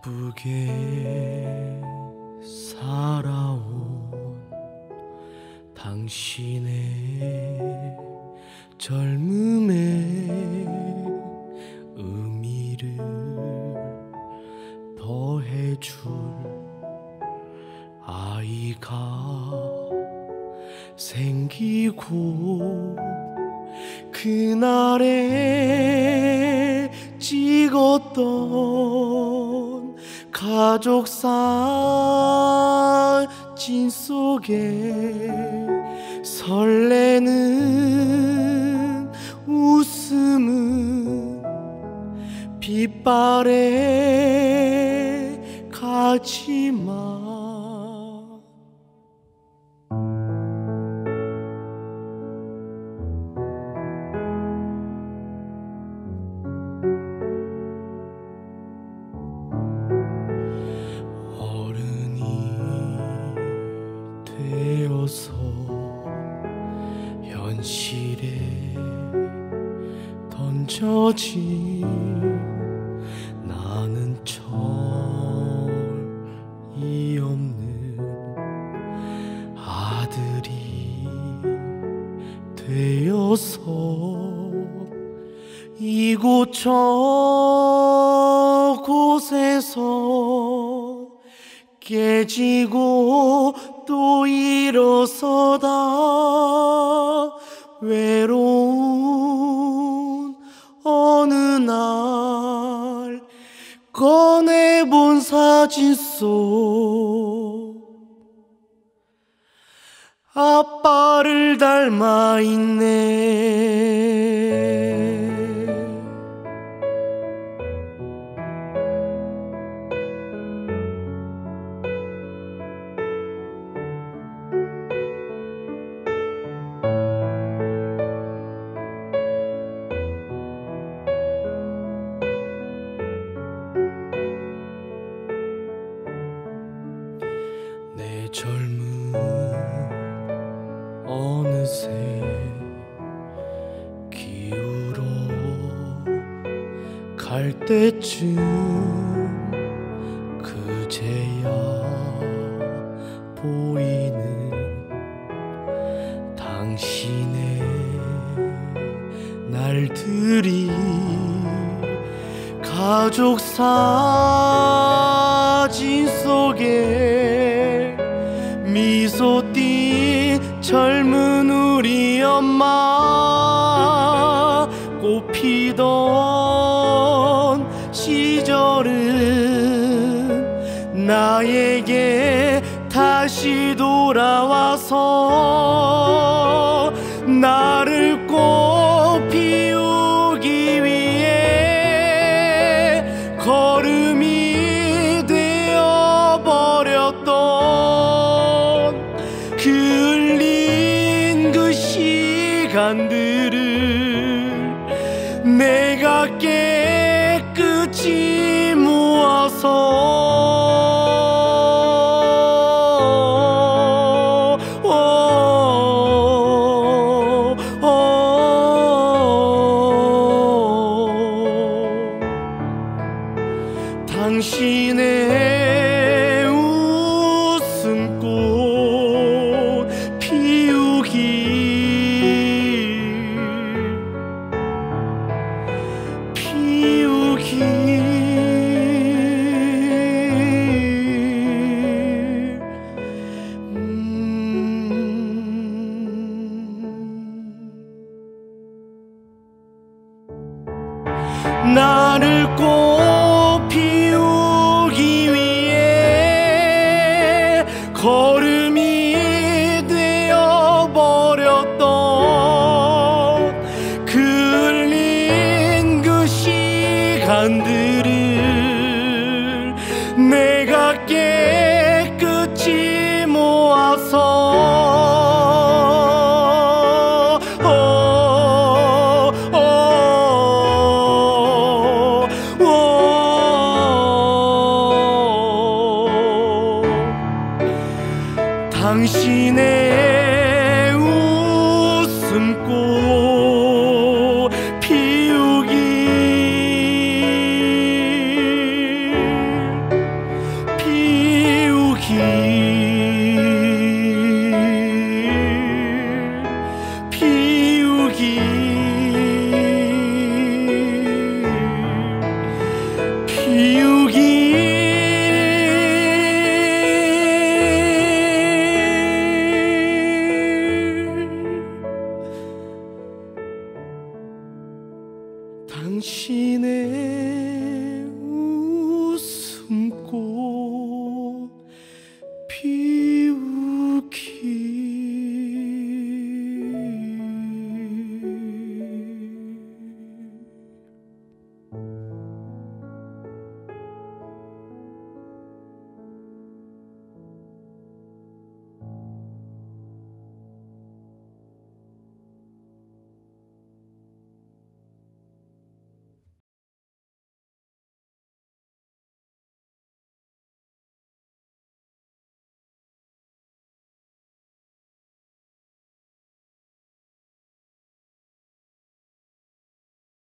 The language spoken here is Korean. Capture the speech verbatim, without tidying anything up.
바쁘게 살아온 당신의 젊음의 의미를 더해줄 아이가 생기고 그날에 찍었던 가족 사진 속에 설레는 웃음은 빛발에 가지마. 되어서 현실에 던져진 나는 철이 없는 아들이 되어서 이곳 저곳에서 깨지고 또 일어서다 외로운 어느 날 꺼내본 사진 속 아빠를 닮아 있네. 내 젊음 어느새 기울어 갈 때쯤 그제야 보이는 당신의 날들이 가족 사진 속에 미소 띈 젊은 우리 엄마 꽃피던 시절은 나에게 다시 돌아와서 나를 꽃 피우기 위해 걸음이 되어버렸던 그 흘린 그 시간들을 내가 깨끗이 모아서 오, 오, 오, 당신의 웃음꽃 피우기 피우기 음. 나를 꽃 피우기 위해 걸음이 되어버렸던 그 흘린 그 시간들을 내가 깨끗이 모아서 오, 오, 오, 당신의 웃음꽃